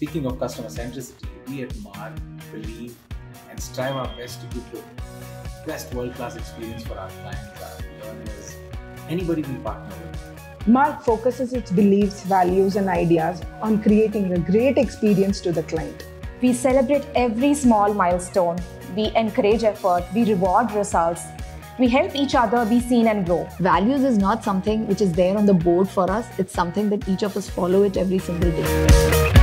Speaking of customer centricity, we at Marg believe and strive our best to give the best world-class experience for our clients, our learners, anybody we partner with. Marg focuses its beliefs, values, and ideas on creating a great experience to the client. We celebrate every small milestone. We encourage effort. We reward results. We help each other be seen and grow. Values is not something which is there on the board for us. It's something that each of us follow it every single day.